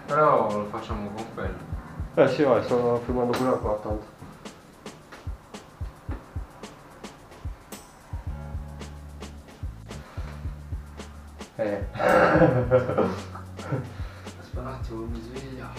Però lo facciamo con quello. Sì, vai, sto filmando pure qua tanto. Aspetta un attimo, mi sveglio.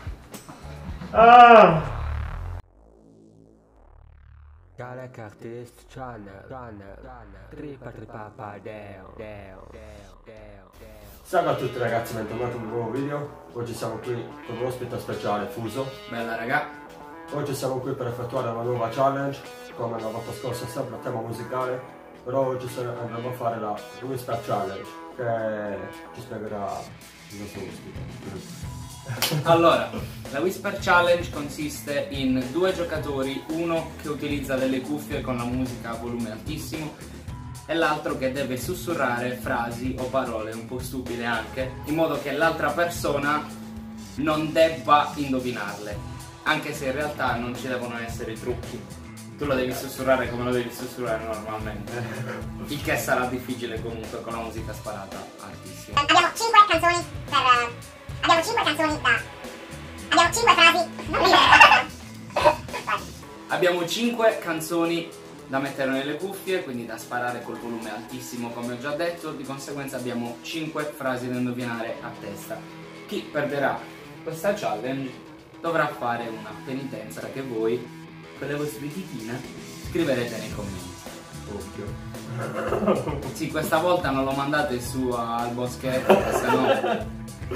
Galec Artist Channel, tripa tripa pa deo. Salve a tutti ragazzi, bentornati in un nuovo video. Oggi siamo qui con un ospite speciale, Fuso. Bella raga. Oggi siamo qui per effettuare una nuova challenge, come la volta scorsa sempre a tema musicale, però oggi andremo a fare la Whisper Challenge, che ci spiegherà il nostro ospite. Allora, la Whisper Challenge consiste in due giocatori, uno che utilizza delle cuffie con la musica a volume altissimo e l'altro che deve sussurrare frasi o parole un po' stupide anche, in modo che l'altra persona non debba indovinarle, anche se in realtà non ci devono essere trucchi. Tu lo devi sussurrare come lo devi sussurrare normalmente, il che sarà difficile comunque con la musica sparata altissima. Abbiamo 5 canzoni per... Abbiamo 5 canzoni da... Abbiamo 5 frasi... Abbiamo 5 canzoni da mettere nelle cuffie, quindi da sparare col volume altissimo come ho già detto, di conseguenza abbiamo 5 frasi da indovinare a testa. Chi perderà questa challenge dovrà fare una penitenza che voi, con le vostre ditine, scriverete nei commenti. Ovvio. Sì, questa volta non lo mandate su al boschetto, se no...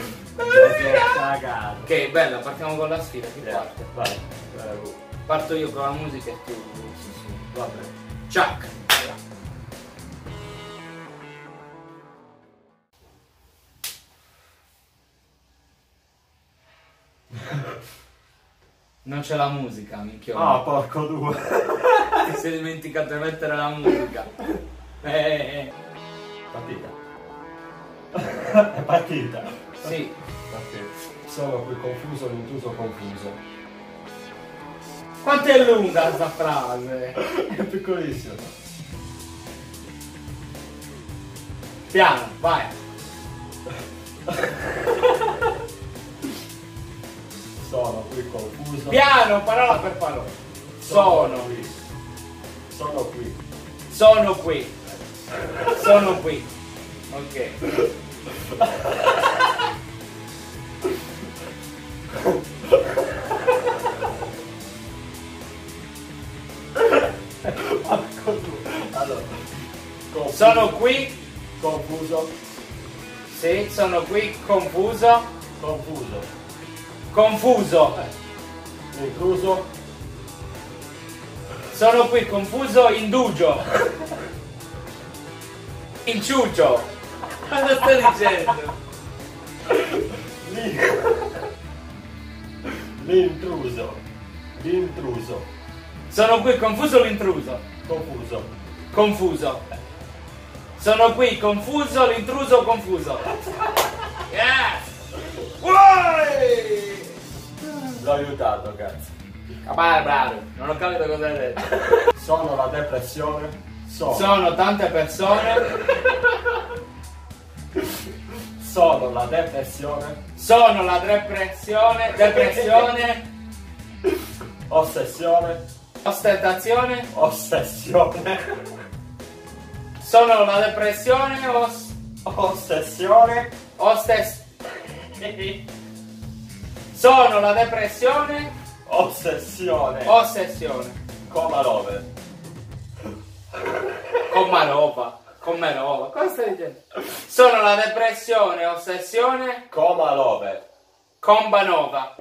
Ok, bella, partiamo con la sfida, chi parte? Vai. Parto io con la musica e tu vabbè. Ciak! Non c'è la musica, minchione. Ah, porco due. Ti sei dimenticato di mettere la musica. Partita. È partita. Sì. Sono qui confuso, l'intruso confuso. Quanto è lunga sta frase? È piccolissimo. Piano, vai. Sono qui confuso. Piano, parola per parola. Sono qui. Sono qui. Sono qui. Sono qui. Ok. Allora, confuso. Sono qui. Confuso. Sì, sono qui confuso. Confuso. Confuso. Intruso. Sono qui confuso, indugio. Inciuccio. Cosa stai dicendo? L'intruso. L'intruso. Sono qui confuso, l'intruso. Confuso. Confuso. Sono qui confuso, l'intruso confuso. Yes! Uoi! L'ho aiutato, cazzo. Bravo, non ho capito cosa hai detto. Sono la depressione. Sono tante persone. Sono la depressione. Sono la depressione. Depressione. Ossessione. Ostentazione. Ossessione. Sono la depressione. Ossessione. Sono la depressione. Ossessione. Ossessione. Coma lover. Comma roba. Come roba. Cosa stai dicendo? Sono la depressione. Ossessione. Coma lover. Comba nova.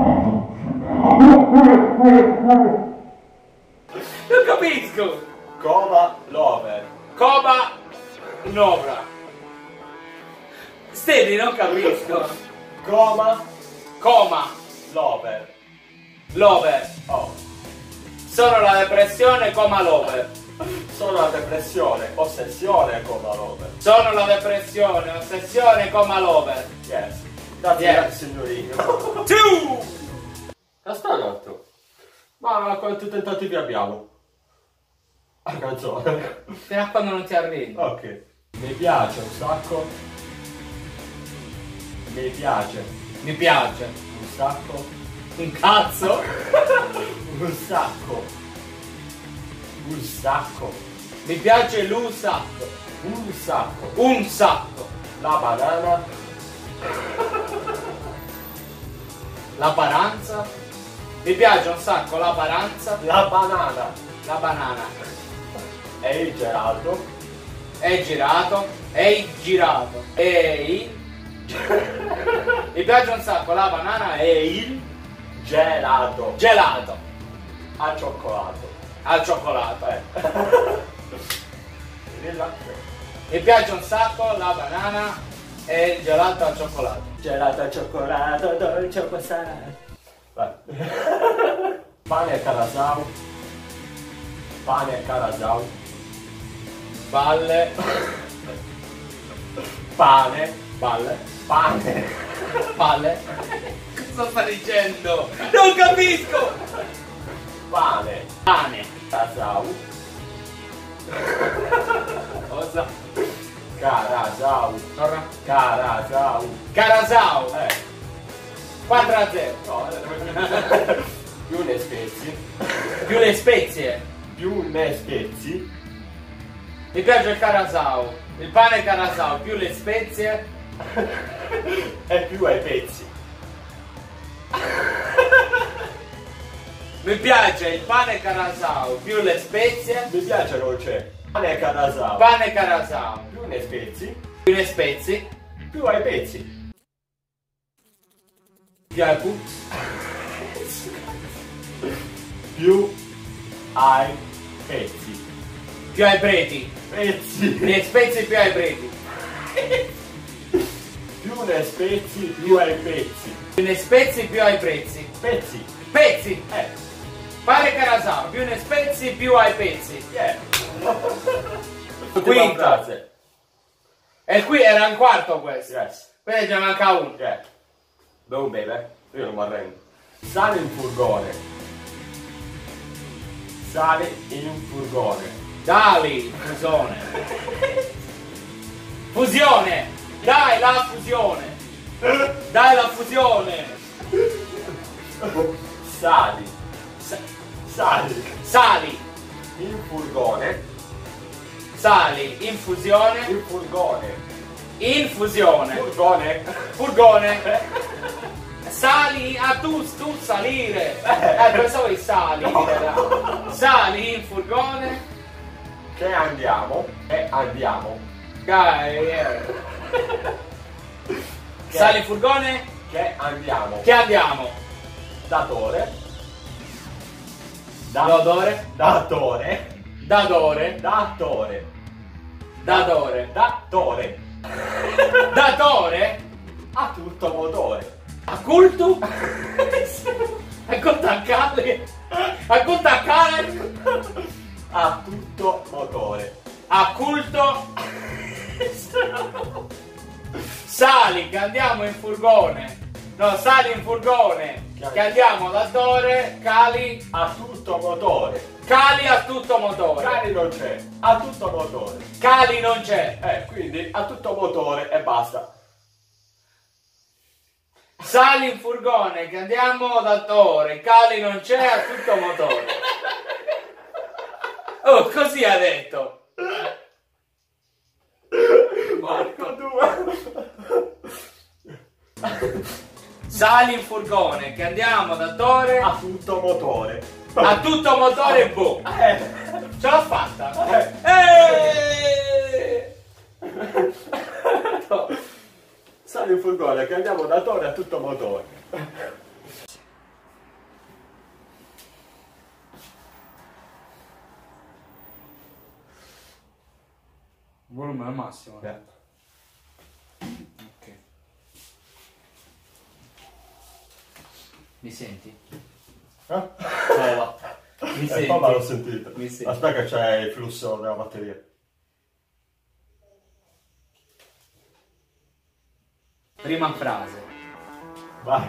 Non capisco. Coma lover. Coma nova. Steady, non capisco. Coma Coma lover. lover. Oh. Sono la depressione, coma lover. Sono la depressione. Ossessione coma lover. Sono la depressione, ossessione, coma lover. Yes. Grazie, Yes. signorino. Ciu! Castagnato. Ma quanti tentativi abbiamo? A canzone. Fino a quando non ti arrendi. Ok. Mi piace un sacco. Mi piace. Mi piace. Un sacco. Un cazzo. Un sacco. Un sacco. Mi piace l'un sacco. Un sacco. Un sacco. La banana. La paranza. Mi piace un sacco la paranza. La banana. La banana. E il gelato. È girato. È girato. E mi piace un sacco la banana e il Gelato. gelato Al cioccolato. al cioccolato. Relax. Mi piace un sacco la banana e il gelato al cioccolato. Gelato al cioccolato, dolce o salato. Vai. Pane e carasau. Pane e carasau. Balle. Pane. Balle. Pane. Balle. Cosa sta dicendo? Non capisco! Pane. Pane. Carasau. Cosa? Carasau. Torna. Carasau. Carasau. 4-0. No, più ne spezzi. Più le spezie. Più ne spezzi. Mi piace il carasau. Il pane carasau più le spezie. E più ai pezzi. Mi piace il pane carasau più le spezie. Mi piace non c'è. Pane carasau. Pane carasau Più ne spezzi. più le spezie. Più ai pezzi. Più ai puzzi. Più ai pezzi. Più ai preti. Pezzi. Le spezie più ai preti. Più ne spezzi, più ai pezzi. Più le spezie più ai prezzi. Pezzi. Pezzi. Pane carasau più ne spezie più ai pezzi. Quinta frase. E qui era un quarto questo. Yes. Quindi già manca uno. Yeah. Devo bere? Io non mi arrendo. Sale in furgone. Sale in furgone. Dali, fusione. Fusione. Dai la fusione. Dai la fusione. Sali. Sali Sali. in furgone. Sali in fusione. In furgone. In fusione. Furgone. Furgone. Sali a tu salire. Pensavo di sali. No. Sali in furgone. Che andiamo. E andiamo. Dai. Sali in furgone. Che andiamo. Che andiamo. Datore. L'odore. Datore. Dadore. Datore. Dadore. Datore. Datore. A tutto motore. A culto. A contaccare. A contaccare. A tutto motore. A culto. Sali che andiamo in furgone. No, sali in furgone. Che andiamo da Tore. Cali. A tutto motore. Cali a tutto motore. Cali non c'è. A tutto motore. Cali non c'è. Quindi a tutto motore e basta. Sali in furgone che andiamo da Tore. Cali non c'è a tutto motore. Oh, così ha detto. Marco 2. Sali in furgone che andiamo da Tore. A tutto motore. A tutto motore boh. Ce l'ho fatta. No. Sali in furgone che andiamo da Tore a tutto motore. Volume al massimo. Ok. Mi senti? Prova. Mi senti? Papà l'ho sentito. Mi senti? Aspetta che c'è il flusso della batteria. Prima frase. Vai.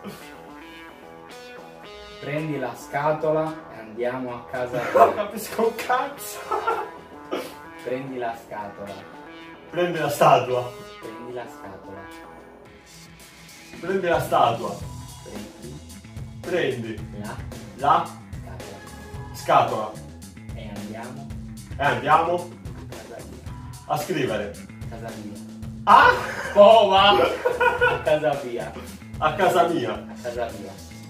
Prendi la scatola e andiamo a casa Non tua. capisco un cazzo. Prendi la scatola. Prendi la statua. Prendi la scatola. Prendi la statua. Prendi la la scatola scatola. e andiamo E andiamo a casa mia. a scrivere. Casa mia. Ah! Oh, va! A casa mia. A casa mia. A casa mia.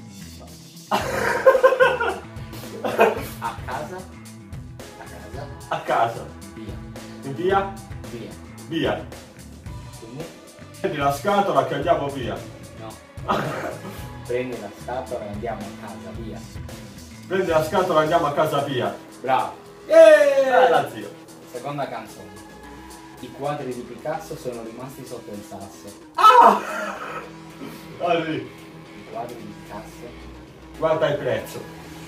A casa. A casa. A casa. Via. In via? Via. Via. Quindi? Prendi la scatola che andiamo via. No. Prendi la scatola e andiamo a casa, via. Prendi la scatola e andiamo a casa via. Bravo. Bella zio. Seconda canzone. I quadri di Picasso sono rimasti sotto il sasso. Ah! Allora, I quadri di Picasso. guarda il prezzo.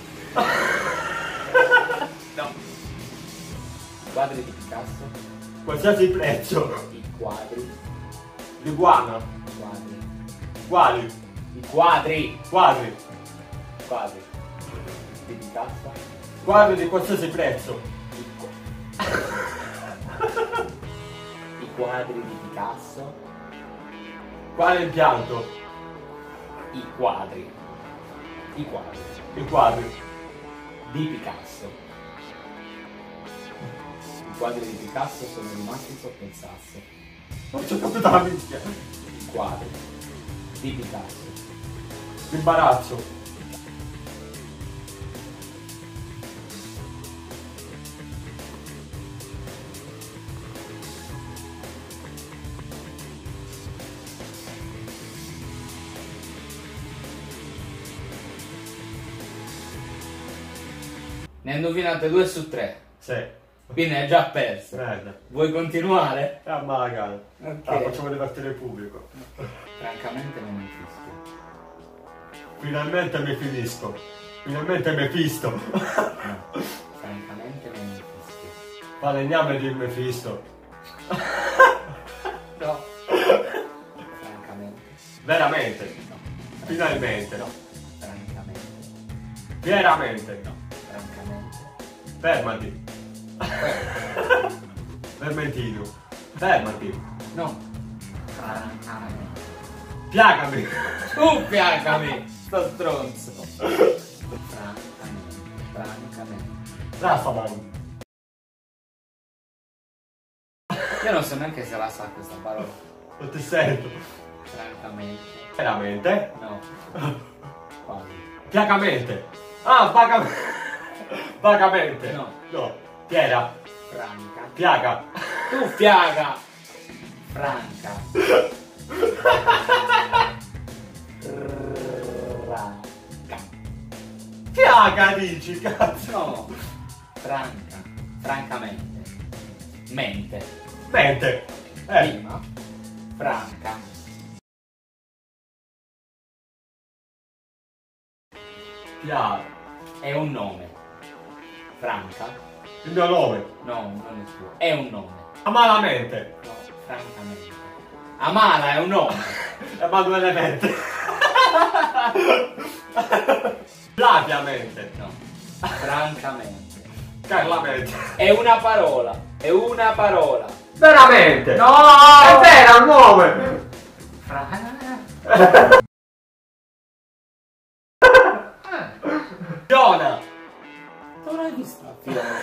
No. I quadri di Picasso. Qualsiasi prezzo. I quadri. L'iguana. I quadri. Quali? I quadri. Quadri. Quadri. Di Picasso. Quadri di qualsiasi prezzo. I quadri di Picasso. Quale impianto? I quadri. I quadri. I quadri. Di Picasso. I quadri di Picasso sono rimasti sotto il sasso. Non ci ho capito la minchia. I quadri di Picasso. L'imbarazzo. Ne ha indovinate 2 su 3. Sì. Quindi hai già perso. Merda. Vuoi continuare? Magari. Ok. Facciamo divertire il pubblico. Francamente non mi fischio. Finalmente mi finisco. Finalmente mi fisto. No. Francamente non mi fischio. Falegname di Mefisto. No. Francamente. Veramente. No. Finalmente. No. Francamente. Veramente. No. Francamente. Fermati. Vermentino. Fermati. No. Francamente. Piagami. Tu piagami, sto stronzo. Francamente. Francamente. Raffaman. Io non so neanche se la sa questa parola. Non ti sento. Francamente. Veramente. No. Quasi. Piagamente. Ah, vagamente. Vagamente. No. No. Piera. Franca. Piaga. Tu piaga. Franca. Franca. Piaga dici, cazzo. No. Franca. Francamente. Mente. Mente. Prima. Franca. Piaga. È un nome. Franca. Il mio nome. No, non è suo. È un nome. Amalamente. No, francamente. Amala è un nome. Emanuele Mente. Plapiamente. No. Francamente. Carlamente. È una parola. È una parola. Veramente. No! È vero, è un nome. Fiona. Dove l'hai vista? Fiona.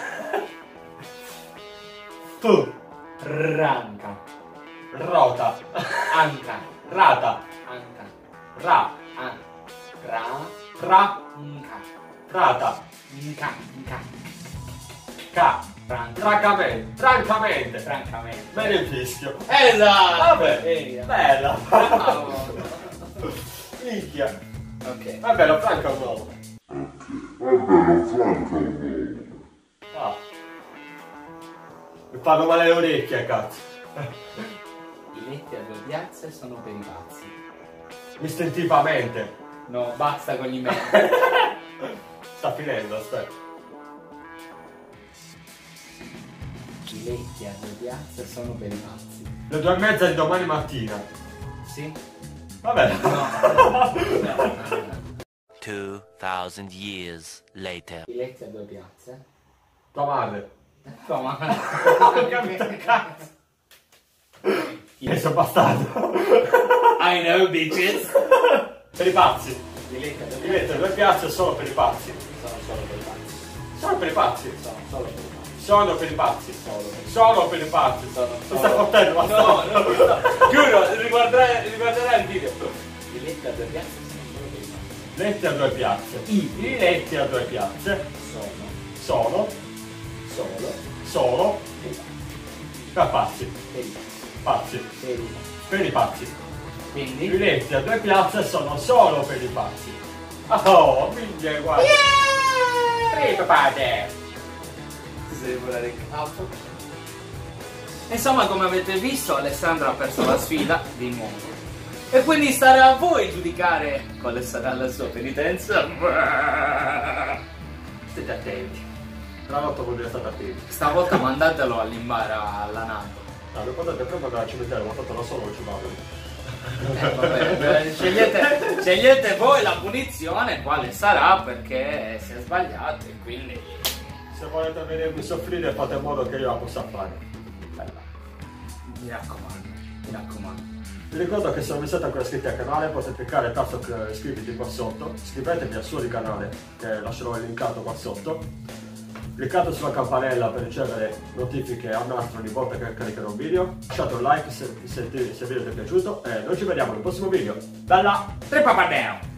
Tu. Ranca. Rota. Anca. Rata. Anca. Ra. An. Ra. Ra. Nca. Rata. Nca. Nca. Ca. Franca. Francamente. Francamente. Francamente. Me ne fischio. Esatto. Vabbè. Ehi. Bella. Bravo. Minchia. Ok. Vabbè, lo Franco è un nome. Ah. Mi fanno male le orecchie, cazzo. I letti a 2 piazze sono per i pazzi. Istintivamente. No, basta con gli email. Sta finendo, aspetta. I letti a 2 piazze sono per i pazzi. Le 2:30 di domani mattina. Sì? Vabbè. No. 2000 years later. I letti a 2 piazze. Tua madre. Tua madre. Ho capito, cazzo. I Io sono bastardo. I know, bitches. Per i pazzi. Diletta due Diventa due piazze solo per i pazzi. sono solo per i pazzi. Solo per i pazzi. Sono solo per i pazzi. Solo per i pazzi. Solo per i pazzi. Solo per i pazzi. Mi sta fottendo, No, bastardo. no. Giuro, riguarderai il video. Diletta due piazze sono solo per i pazzi. Letti a due piazze. I letti a due piazze Sono sono solo per pazzi. per i pazzi. Pazzi. Per i pazzi. Per i pazzi. I Quindi, letti a due piazze sono solo per i pazzi. Oh, minchia, guarda. papate. Ti devi volare il capo. Insomma, come avete visto, Alessandro ha perso la sfida di nuovo. E quindi starà a voi giudicare quale sarà la sua penitenza. State attenti. Tra l'altro vuol dire state attivi. Stavolta mandatelo all'imbara alla NATO. No, lo potete proprio dal cimitero, ma tanto da solo non ci vado. Vabbè, scegliete voi la punizione quale sarà, perché si è sbagliato e quindi Se volete vedermi soffrire fate in modo che io la possa fare. Bella. mi raccomando, mi raccomando. Vi ricordo che se non vi siete ancora iscritti al canale potete cliccare il tasto iscriviti qua sotto, iscrivetevi al suo di canale che lascerò linkato qua sotto, cliccate sulla campanella per ricevere notifiche al nastro ogni volta che caricherò un video, lasciate un like se il video vi è piaciuto e noi ci vediamo nel prossimo video. Bella! Tre papadeo!